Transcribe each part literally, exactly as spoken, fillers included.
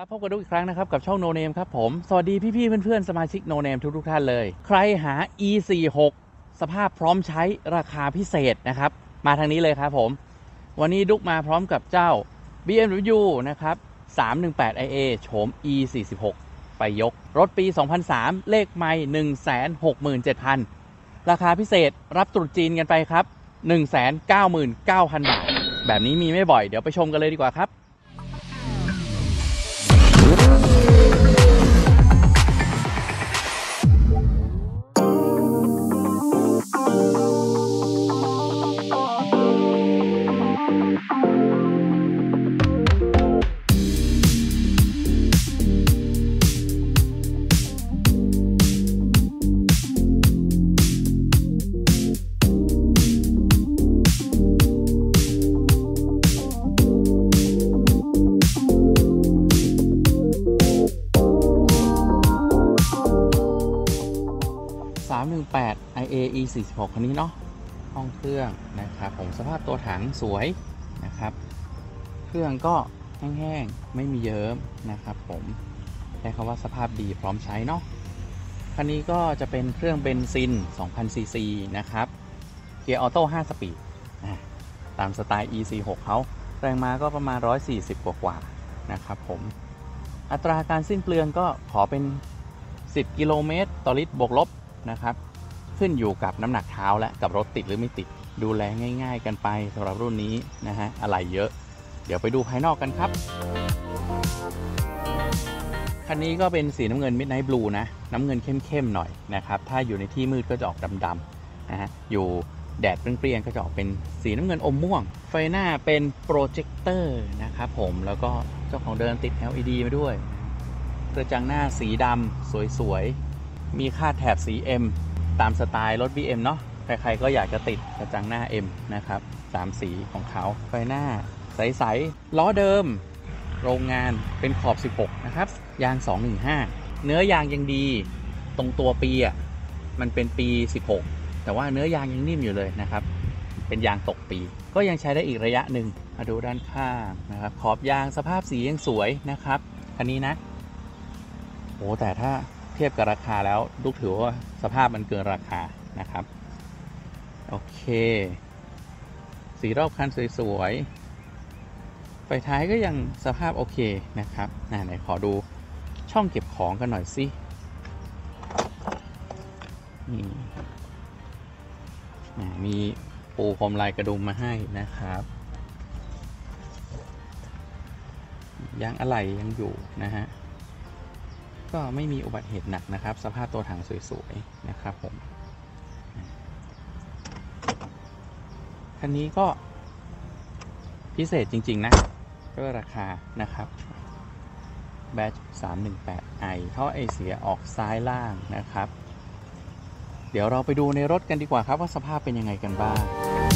ครับพบกันอีกครั้งนะครับกับช่อง No Name ครับผมสวัสดีพี่ๆเพื่อนๆสมาชิก No Name ทุกๆท่านเลยใครหา อี สี่สิบหก สภาพพร้อมใช้ราคาพิเศษนะครับมาทางนี้เลยครับผมวันนี้ดุกมาพร้อมกับเจ้า บี เอ็ม ดับเบิลยู นะครับสามหนึ่งแปด ไอ เอ โฉม อี สี่สิบหก ไปยกรถปี สองพันสาม เลขไมล์ หนึ่งแสนหกหมื่นเจ็ดพัน ราคาพิเศษรับตรุษจีนกันไปครับ หนึ่งแสนเก้าหมื่นเก้าพัน บาทแบบนี้มีไม่บ่อยเดี๋ยวไปชมกันเลยดีกว่าครับสามหนึ่งแปด ไอ เอ อี สี่สิบหก คันนี้เนาะห้องเครื่องนะครับผมสภาพตัวถังสวยนะครับเครื่องก็แห้งๆไม่มีเยิ้มนะครับผมใช้คำว่าสภาพดีพร้อมใช้เนาะคันนี้ก็จะเป็นเครื่องเบนซิน สองพัน ซี ซี นะครับเกียร์ออโต้ ห้า สปีดตามสไตล์ อี สี่สิบหก เขาแรงม้าก็ประมาณหนึ่งร้อยสี่สิบกว่าๆนะครับผมอัตราการสิ้นเปลืองก็ขอเป็นสิบกิโลเมตรต่อลิตรบวกลบนะครับขึ้นอยู่กับน้ำหนักเท้าและกับรถติดหรือไม่ติดดูแลง่ายๆกันไปสำหรับรุ่นนี้นะฮะอะไรเยอะเดี๋ยวไปดูภายนอกกันครับคันนี้ก็เป็นสีน้ำเงิน Midnight Blue นะน้ำเงินเข้มๆหน่อยนะครับถ้าอยู่ในที่มืดก็จะออกดำๆนะฮะอยู่แดดเปรี้ยงๆก็จะออกเป็นสีน้ำเงินอมม่วงไฟหน้าเป็นโปรเจคเตอร์นะครับผมแล้วก็เจ้าของเดิมติด แอล อี ดี มาด้วยกระจังหน้าสีดำสวยๆมีคาดแถบสี M ตามสไตล์รถ บี เอ็ม เนาะใครๆก็อยากจะติดกระจังหน้า M นะครับสามสีของเขาไฟหน้าใสๆล้อเดิมโรงงานเป็นขอบสิบหกนะครับยางสองหนึ่งห้าเนื้อยางยังดีตรงตัวปีอ่ะมันเป็นปีสิบหกแต่ว่าเนื้อยางยังนิ่มอยู่เลยนะครับเป็นยางตกปีก็ยังใช้ได้อีกระยะหนึ่งมาดูด้านข้างนะครับขอบยางสภาพสียังสวยนะครับคันนี้นะโอ้แต่ถ้าเทียบกับราคาแล้วลูกถือว่าสภาพมันเกินราคานะครับโอเคสีรอบคันสวยๆไฟท้ายก็ยังสภาพโอเคนะครับไหนขอดูช่องเก็บของกันหน่อยสินี่มีปูพรมลายกระดุมมาให้นะครับยางอะไหล่ยังอยู่นะฮะก็ไม่มีอุบัติเหตุหนักนะครับสภาพตัวถังสวยๆนะครับผมคันนี้ก็พิเศษจริงๆนะด้วยราคานะครับแบต สามหนึ่งแปด ไอ ท่อไอเสียออกซ้ายล่างนะครับเดี๋ยวเราไปดูในรถกันดีกว่าครับว่าสภาพเป็นยังไงกันบ้าง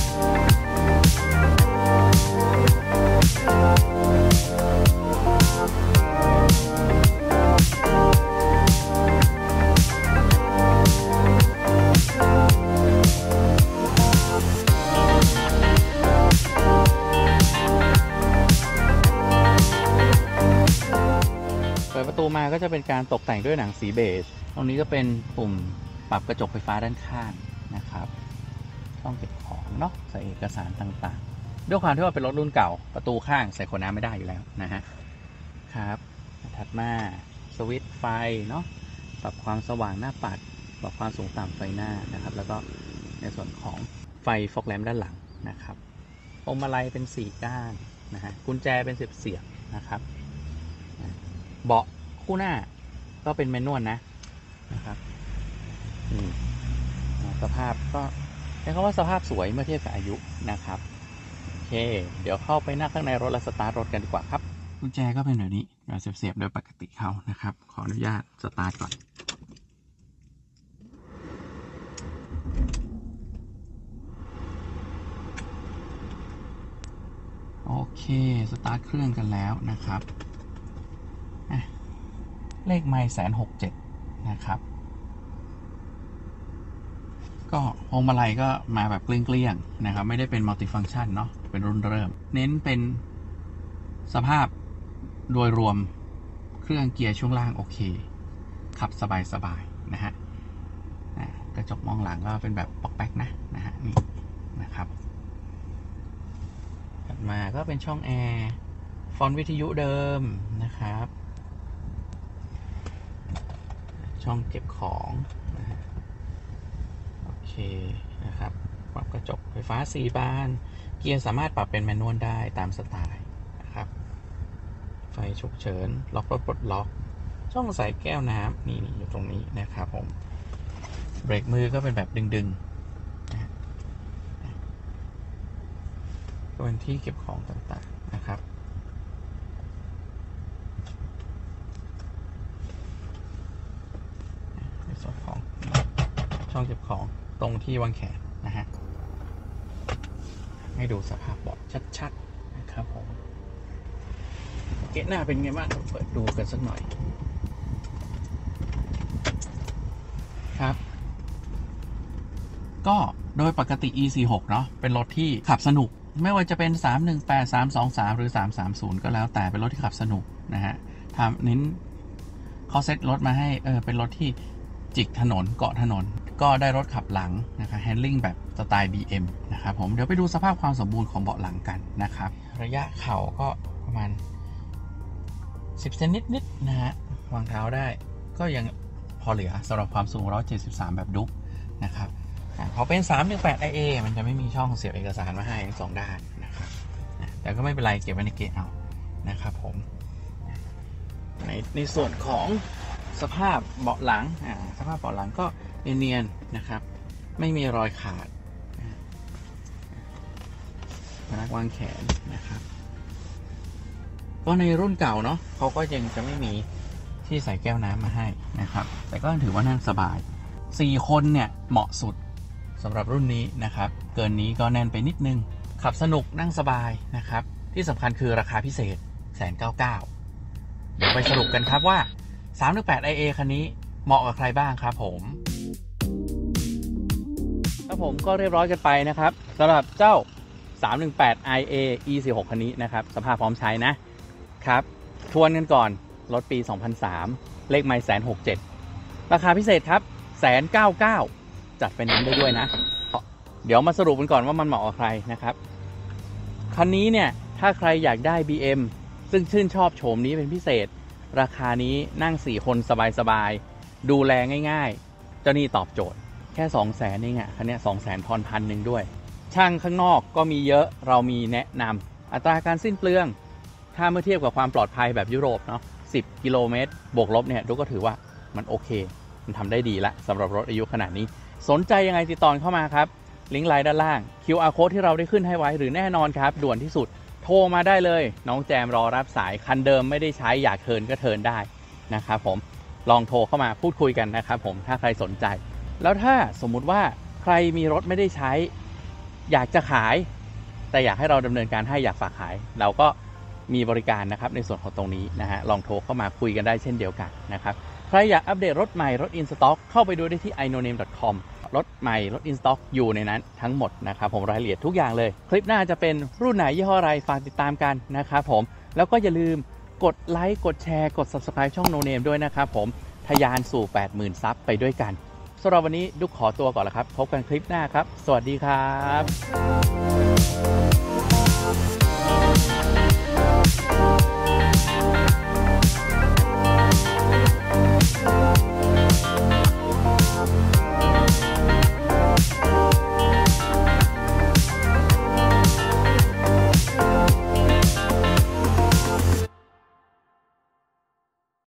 เปิดประตูมาก็จะเป็นการตกแต่งด้วยหนังสีเบจตรงนี้ก็เป็นปุ่มปรับกระจกไฟฟ้าด้านข้างนะครับช่องเก็บของเนาะใส่เอกสารต่างๆด้วยความที่ว่าเป็นรถรุ่นเก่าประตูข้างใส่ขวดน้ำไม่ได้อยู่แล้วนะฮะครับถัดมาสวิตช์ไฟเนาะปรับความสว่างหน้าปัดปรับความสูงต่ำไฟหน้านะครับแล้วก็ในส่วนของไฟฟอกแลมป์ด้านหลังนะครับพวงมาลัยเป็นสี่ก้านนะฮะกุญแจเป็นสิบเสียบนะครับเบาะคู่หน้าก็เป็นแมนนวลนะนะครับสภาพก็ใช้คำว่าสภาพสวยเมื่อเทียบกับอายุนะครับโอเคเดี๋ยวเข้าไปนั่งข้างในรถและสตาร์ทรถกันดีกว่าครับกุญแจก็เป็นแบบนี้เราเสียบๆโดยปกติเขานะครับขออนุญาตสตาร์ทก่อนโอเคสตาร์ทเครื่องกันแล้วนะครับเลขไมล์แสนหกเจ็ดนะครับก็พวงมาลัยก็มาแบบเกลี้ยงๆนะครับไม่ได้เป็นมัลติฟังก์ชันเนาะเป็นรุ่นเริ่มเน้นเป็นสภาพโดยรวมเครื่องเกียร์ช่วงล่างโอเคขับสบายๆนะฮะกระจกมองหลังก็เป็นแบบป๊อกแป๊กนะนะฮะนี่นะครับถัดมาก็เป็นช่องแอร์ฟอนต์วิทยุเดิมนะครับช่องเก็บของนะฮะโอเคนะครับปรับกระจกไฟฟ้าสี่บานเกียร์สามารถปรับเป็นแมนนวลได้ตามสไตล์นะครับไฟฉุกเฉินล็อกรถปลดล็อกช่องใส่แก้วน้ำนี่อยู่ตรงนี้นะครับผมเบรกมือก็เป็นแบบดึงๆนะก็เป็นที่เก็บของต่างๆนะครับในส่วนของช่องเก็บของตรงที่วางแขนนะฮะให้ดูสภาพเบาะชัดๆนะครับผมเกะหน้าเป็นไงบ้างเปิดดูกันสักหน่อยครับก็โดยปกติ อี สี่สิบหก เนาะเป็นรถที่ขับสนุกไม่ว่าจะเป็นสามหนึ่งแปด สามสองสามหรือสามสามศูนย์ก็แล้วแต่เป็นรถที่ขับสนุกนะฮะทำเน้นเขาเซ็ตรถมาให้เออเป็นรถที่จิกถนนเกาะถนนก็ได้รถขับหลังนะครับแฮนดิ้งแบบสไตล์ บี เอ็ม นะครับผมเดี๋ยวไปดูสภาพความสมบูรณ์ของเบาะหลังกันนะครับระยะเข่าก็ประมาณสิบเซนนิดๆนะฮะวางเท้าได้ก็ยังพอเหลือสำหรับความสูงหนึ่งร้อยเจ็ดสิบสามแบบดุ๊กนะครับพอเป็น สามหนึ่งแปด ไอ เอ มันจะไม่มีช่องเสียบเอกสารมาให้ทั้งสองด้านนะครับแต่ก็ไม่เป็นไรเก็บไว้ในเกะเอานะครับผมในในส่วนของสภาพเบาะหลังสภาพเบาะหลังก็เนียนๆนะครับไม่มีรอยขาดพนักวางแขนนะครับก็ในรุ่นเก่าเนาะเขาก็ยังจะไม่มีที่ใส่แก้วน้ำมาให้นะครับแต่ก็ถือว่านั่งสบายสี่คนเนี่ยเหมาะสุดสำหรับรุ่นนี้นะครับเกินนี้ก็แน่นไปนิดนึงขับสนุกนั่งสบายนะครับที่สำคัญคือราคาพิเศษ หนึ่งแสนเก้าหมื่นเก้าพัน เดี๋ยวไปสรุปกันครับว่า สามหนึ่งแปด ไอ เอ คันนี้เหมาะกับใครบ้างครับผมครับผมก็เรียบร้อยกันไปนะครับสำหรับเจ้า สามหนึ่งแปด ไอ เอ อี สี่สิบหก คันนี้นะครับสภาพพร้อมใช้นะครับทวนกันก่อนรถปี สองพันสาม เลขไมล์ หนึ่งแสนหกหมื่นเจ็ดพัน ราคาพิเศษครับ หนึ่งแสนเก้าหมื่นเก้าพัน จัดเป็นนั้นได้ด้วยนะเดี๋ยวมาสรุปกันก่อนว่ามันเหมาะกับใครนะครับคันนี้เนี่ยถ้าใครอยากได้ บี เอ็ม ซึ่งชื่นชอบโฉมนี้เป็นพิเศษราคานี้นั่งสี่คนสบายๆดูแลง่ายๆเจ้านี่ตอบโจทย์แค่ สองแสน เองอ่ะคันนี้ สองแสน ทอนพันหนึ่งด้วยช่างข้างนอกก็มีเยอะเรามีแนะนำอัตราการสิ้นเปลืองถ้าเมื่อเทียบกับความปลอดภัยแบบยุโรปเนาะสิบกิโลเมตรบวกลบเนี่ยดูก็ถือว่ามันโอเคมันทำได้ดีละสำหรับรถอายุขนาดนี้สนใจยังไงติดต่อเข้ามาครับลิงก์ไลน์ด้านล่าง คิว อาร์ Code ที่เราได้ขึ้นให้ไว้หรือแน่นอนครับด่วนที่สุดโทรมาได้เลยน้องแจมรอรับสายคันเดิมไม่ได้ใช้อยากเทิร์นก็เทิร์นได้นะครับผมลองโทรเข้ามาพูดคุยกันนะครับผมถ้าใครสนใจแล้วถ้าสมมุติว่าใครมีรถไม่ได้ใช้อยากจะขายแต่อยากให้เราดำเนินการให้อยากฝากขายเราก็มีบริการนะครับในส่วนของตรงนี้นะฮะลองโทรเข้ามาคุยกันได้เช่นเดียวกันนะครับใครอยากอัปเดตรถใหม่รถอินสต็อกเข้าไปดูได้ที่ ไอ โนเนม ดอท คอม รถใหม่รถอินสต็อกอยู่ในนั้นทั้งหมดนะครับผมรายละเอียดทุกอย่างเลยคลิปหน้าจะเป็นรุ่นไหนยี่ห้ออะไรฝากติดตามกันนะครับผมแล้วก็อย่าลืมกดไลค์กดแชร์กด ซับสไครบ์ ช่อง No Name ด้วยนะครับผมทะยานสู่ แปดหมื่น ซับไปด้วยกันสำหรับวันนี้ดุ๊กขอตัวก่อนละครับพบกันคลิปหน้าครับสวัสดีครับ